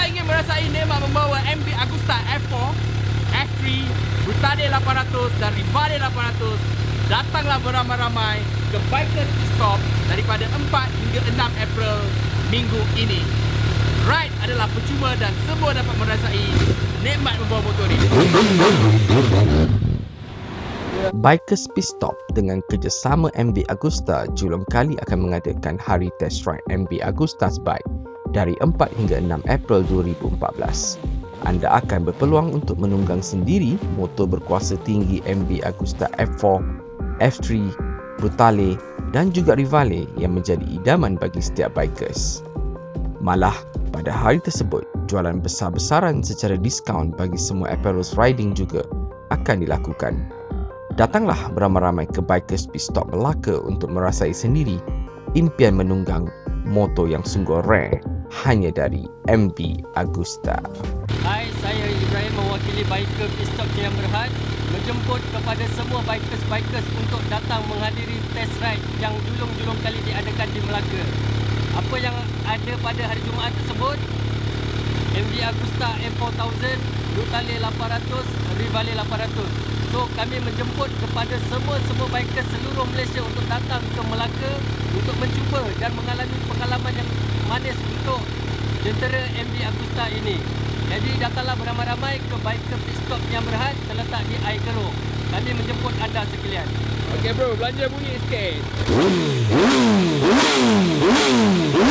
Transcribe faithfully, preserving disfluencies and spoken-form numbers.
anda ingin merasai nikmat membawa M V Agusta F four, F three, Brutale lapan ratus dan Rivale lapan ratus, datanglah beramai-ramai ke Bikers Pit Stop daripada empat hingga enam April minggu ini. Ride adalah percuma dan semua dapat merasai nikmat membawa motor ini. Bikers Pit Stop dengan kerjasama M V Agusta julung kali akan mengadakan hari test ride M V Agusta's Bike dari empat hingga enam April dua ribu empat belas. Anda akan berpeluang untuk menunggang sendiri motor berkuasa tinggi M V Agusta F four, F three, Brutale dan juga Rivale yang menjadi idaman bagi setiap bikers. Malah, pada hari tersebut, jualan besar-besaran secara diskaun bagi semua apparels riding juga akan dilakukan. Datanglah beramai-ramai ke Bikers Pit Stop Melaka untuk merasai sendiri impian menunggang motor yang sungguh rare hanya dari M V Agusta. Hai, saya Ibrahim mewakili Biker Pit Stop Jaya Berhad menjemput kepada semua bikers-bikers untuk datang menghadiri test ride yang julung-julung kali diadakan di Melaka. Apa yang ada pada hari Jumaat tersebut? M V Agusta M four thousand, Brutale lapan ratus, Rivale lapan ratus. So kami menjemput kepada semua-semua bikers seluruh Malaysia untuk datang ke Melaka untuk mencuba dan mengalami pengalaman yang manis untuk jentera M V Agusta ini. Jadi datanglah beramai-ramai ke Biker Pit Stop yang berhad terletak di Aigero. Kami menjemput anda sekalian. Okey bro, belanja bunyi sikit.